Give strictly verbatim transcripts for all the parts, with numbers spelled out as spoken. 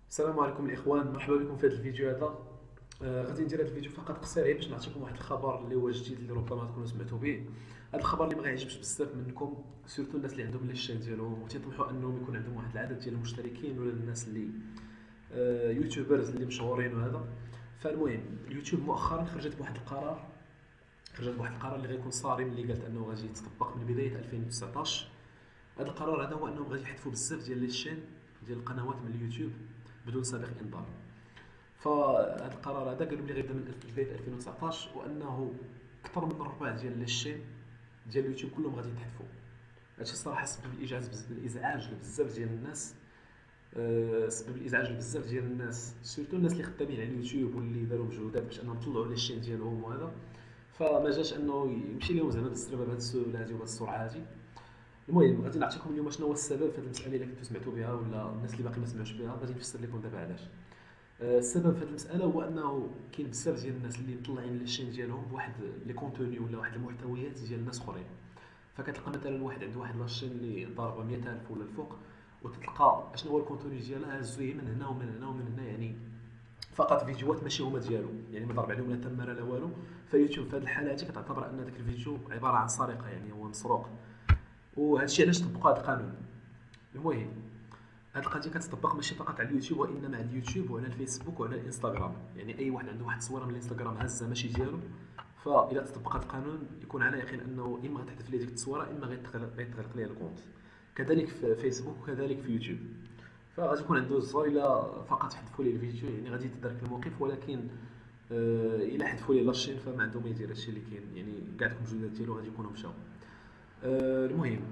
السلام عليكم الاخوان، مرحبا بكم في هذا الفيديو هذا. آه غادي ندير هذا الفيديو فقط قصير غير باش نعطيكم واحد الخبر اللي هو جديد، اللي ربما تكونوا سمعتوا به. هذا الخبر اللي ما غيعجبش بزاف منكم، سورتو الناس اللي عندهم لي شين ديالهم وتيطمحوا انهم يكون عندهم واحد العدد ديال المشتركين، ولا الناس اللي آه يوتيوبرز اللي مشهورين وهذا. فالمهم اليوتيوب مؤخرا خرجت بواحد القرار خرجت بواحد القرار اللي غيكون صارم، اللي قالت انه غادي يتطبق من بدايه ألفين وتسعطاش. هذا القرار هذا هو انهم غادي يحذفوا بزاف ديال لي شين ديال القنوات من اليوتيوب بدون سابق انذار. فهذا القرار هذا قالوا لي غيبدا من بدايه ألفين وتسعطاش، وانه اكثر من الربع ديال لي شين ديال اليوتيوب كلهم غادي يتحذفوا. هادشي الصراحه سبب الازعاج بز- الازعاج لبزاف ديال الناس. أه، سبب الازعاج لبزاف ديال الناس، سورتو الناس اللي خدامين على اليوتيوب واللي داروا مجهودات باش انهم يطلعوا لي شين ديالهم وهذا. فما جاش انه يمشي لهم زعما بالسربه بهذه السهوله هذه وبهذه السرعه هذه. المهم غادي نعطيكم اليوم شنو هو السبب في هذه المساله، الا كنتو سمعتوا بها ولا الناس اللي باقي ما سمعوش بها غادي نفسر لكم دابا علاش. آه، السبب في هذه المساله هو انه كاين بزاف ديال الناس اللي مطلعين لي شين ديالهم بواحد لي كونتوني ولا واحد المحتويات ديال ناس اخرين. فكتلقى مثلا واحد عنده واحد لاشين اللي ضاربه مئة ألف ولا الفوق، وتلقى شنو هو الكونتوني ديالها هزوه من هنا ومن هنا ومن هنا، يعني فقط فيديوهات ماشي هما ديالو، يعني ما ضرب عليهم لا تماره لا والو. فيوتيوب في هذه الحاله هذه كتعتبر ان ذاك الفيديو عباره عن سرقه، يعني هو مسروق. وهذا الشيء علاش طبقوا هذا القانون. المهم هذه القضيه كتطبق ماشي فقط على اليوتيوب، وانما على اليوتيوب وعلى الفيسبوك وعلى الانستغرام. يعني اي واحد عنده واحد التصويره من الانستغرام هازه ماشي ديالو، فاذا تطبق هذا القانون يكون على يقين انه اما غتحذف ليه ديك التصويره، اما غيتغلق غيتغلق ليه الكونت. كذلك في فيسبوك وكذلك في يوتيوب. فغادي يكون عنده الزر الا فقط حذفوا ليه الفيديو، يعني غادي يتدارك الموقف. ولكن آه الا حذفوا ليه لاشين فما عنده ما يدير. هادشي اللي كاين، يعني كاع دوك المجهودات ديالو غادي يكونوا مشاو. آه المهم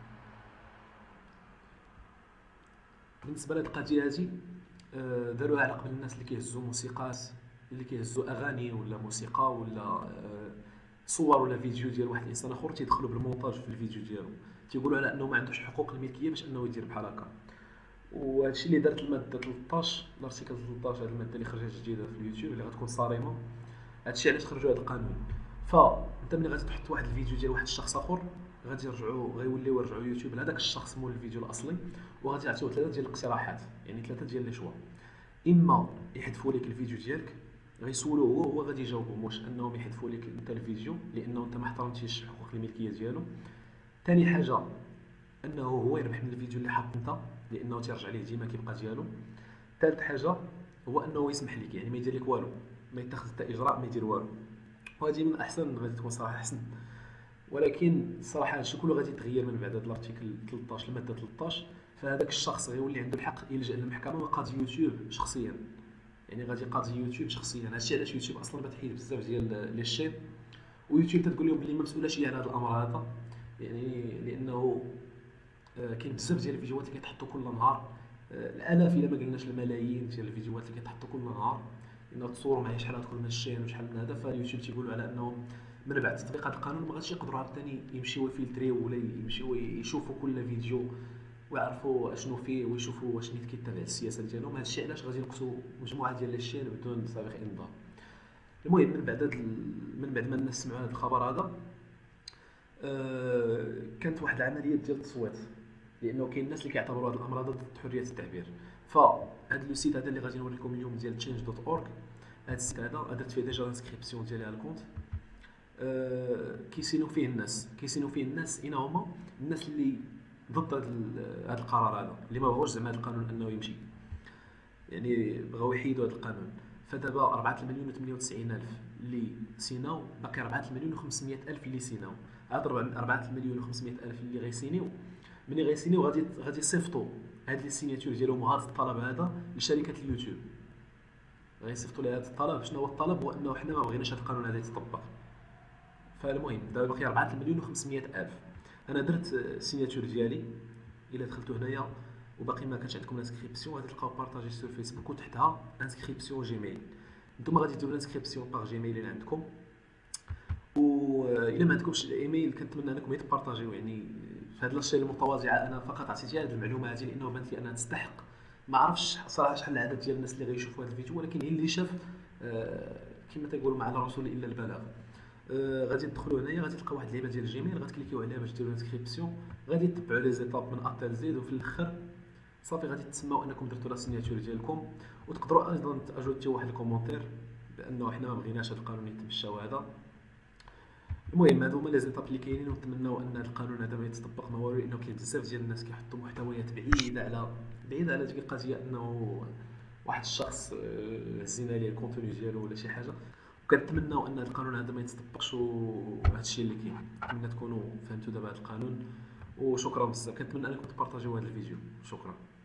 بالنسبه لهاد القضيه هادي، آه، داروها على قبل الناس اللي كيهزوا موسيقات، اللي كيهزوا اغاني ولا موسيقى ولا آه، صور ولا فيديو ديال واحد الانسان اخر، تيدخلوا بالمونتاج في الفيديو ديالو. تيقولوا على انه ما عندوش حقوق الملكيه باش انه يدير بحال هكا. وهادشي اللي دارت الماده ثلاثطاش، الارتيكل ثلاثطاش، هذه الماده اللي خرجت جديده في اليوتيوب اللي غتكون صارمه. هادشي علاش خرجوا هذا القانون. فانت ملي غادي تحط واحد الفيديو ديال واحد الشخص اخر، غادي يرجعوا غيوليو يرجعوا يوتيوب لهذاك الشخص مول الفيديو الاصلي، وغادي يعطيوه ثلاثه ديال الاقتراحات، يعني ثلاثه ديال لي شوا. اما يحذفوا لك الفيديو ديالك، غيسولوه هو هو غادي يجاوبهم واش انهم يحذفوا لك انت الفيديو لانه انت ما احترمتيش حقوق الملكيه ديالو. ثاني حاجه انه هو يربح من الفيديو اللي حاط انت، لانه تيرجع ليه ديما كيبقى ديالو. ثالث حاجه هو انه يسمح لك، يعني ما يدير لك والو، ما يتخذ حتى اجراء، ما يدير والو. وهذه من الاحسن، غادي تكون صراحه احسن. ولكن الصراحه هادشي كله غادي يتغير من بعد هذا الارتيكل ثلاثطاش، الماده ثلاثطاش. فهذاك الشخص غيولي عنده الحق يلجا للمحكمه وقاضي يوتيوب شخصيا، يعني غادي يقاضي يوتيوب شخصيا. هادشي علاش يوتيوب اصلا بتحيد بزاف ديال لي شين، ويوتيوب تتقول لهم بلي ما مسؤولاش هي على هذا الامر هذا، يعني لانه آه، كاين بزاف ديال الفيديوهات اللي كيتحطوا كل نهار. آه، الالاف الا ما قلناش الملايين ديال الفيديوهات اللي كيتحطوا كل نهار، انه تصوروا معايا شحال غتكون من الشين وشحال من هذا. فاليوتيوب تيقولوا على انه من بعد تطبيق هذا القانون ما غاديش يقدروا عاوتاني يمشيو يفلتريو ولا يمشيو يشوفوا كل فيديو ويعرفوا اشنو فيه ويشوفوا واش نيت كيتبع السياسه ديالهم. هذا الشيء علاش غادي ينقصوا مجموعه ديال الشين بدون سابق انذار. المهم من بعد هاد ال- من بعد ما الناس سمعوا هذا الخبر هذا، آه، كانت واحد العمليه ديال التصويت، لانه كاين الناس اللي كيعتبروا هذا الامر هذا ضد حريه التعبير. فهذا لو سيت هذا اللي غادي نوريكم اليوم ديال تشينج دوت اورغ، هذا السيت هذا درت فيه ديجا انسكريبسيون ديالي على الكونت. آه، كيسينو فيه الناس كيسينو فيه الناس اين هما الناس اللي ضد هذا ال- هذا القرار هذا، اللي ما بغاوش زعما هذا القانون انه يمشي، يعني بغاو يحيدوا هذا القانون. فدابا أربعة المليون وثمانية وتسعين ألف اللي سيناو، باقي أربعة المليون وخمسمائة ألف اللي سيناو. هاد أربعة المليون وخمسمائة ألف اللي غيسينيو، ملي غيسينيو غادي غادي يصيفطوا هاد لي سيناتور ديالهم وهذا الطلب هذا لشركه اليوتيوب. غيصيفطوا لها هذا الطلب. شنو هو الطلب؟ هو انه حنا ما بغيناش هذا القانون هذا يتطبق. فالمهم دابا باقي أربعة المليون وخمسمائة ألف. انا درت السيناتور ديالي، الا دخلتوا هنايا وباقي ما كانش عندكم الانسكريبسيون غادي تلقاو بارطاجي سور فيسبوك وتحتها انسكريبسيون جيميل. نتوما غادي ديروا الانسكريبسيون باغ جيميل اللي عندكم، والا ما عندكمش الايميل كنتمنى انكم تبارطاجيو. يعني في هذه الاشياء المتواضعه انا فقط عطيتي هذه المعلومه هذه لانه بانت لي انها تستحق. ما عرفتش صراحه شحال العدد ديال الناس اللي غيشوفوا هذا الفيديو، ولكن اللي شاف آه كما تيقولوا مع الرسول الا البلاغ. آه غادي تدخلوا هنايا غادي تلقاو واحد اللعيبه ديال الجيميل، غتكليكيو عليها باش ديروا انسكريبسيون، غادي تتبعوا لي زيتاب من ا حتى زد، وفي الاخر صافي غادي تسمعوا انكم درتوا لا سيناتور ديالكم، وتقدروا ايضا تاجوتيو واحد الكومونتير بانه حنا ما بغيناش هذا القانون يتمشى. وهذا المهم هادو هما لي زيتاب اللي كاينين، ونتمنوا ان هذا القانون هذا ما يتطبق ما والو، لانه كاين بزاف ديال الناس كيحطوا محتويات بعيده على بعيده على ديك القضيه انه واحد الشخص آه، هزينا ليه الكونتوني ديالو ولا شي حاجه. وكنتمنوا ان هذا القانون هذا ما يتطبقش، وهذا الشيء اللي كاين. نتمنى تكونوا فهمتوا دابا هذا القانون، وشكرا بزاف. كنتمنى انكم تبارطاجيو هذا الفيديو. شكرا.